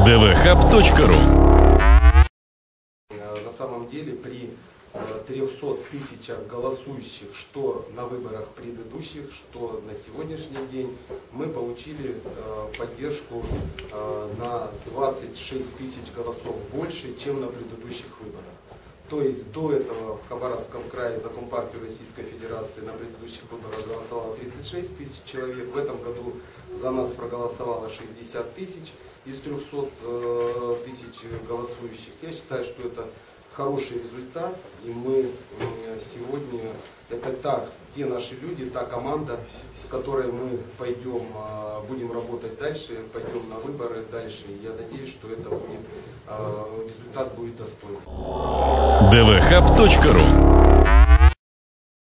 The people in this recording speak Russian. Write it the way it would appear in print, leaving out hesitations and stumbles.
dvhub.ru. На самом деле при 300 тысячах голосующих, что на выборах предыдущих, что на сегодняшний день, мы получили поддержку на 26 тысяч голосов больше, чем на предыдущих выборах. То есть до этого в Хабаровском крае за Компартию Российской Федерации на предыдущих выборах голосовало 36 тысяч человек. В этом году за нас проголосовало 60 тысяч из 300 тысяч голосующих. Я считаю, что это хороший результат, и мы сегодня, это те наши люди, та команда, с которой мы пойдем, будем работать дальше, пойдем на выборы дальше. Я надеюсь, что это будет, результат будет достойный. dvhub.ru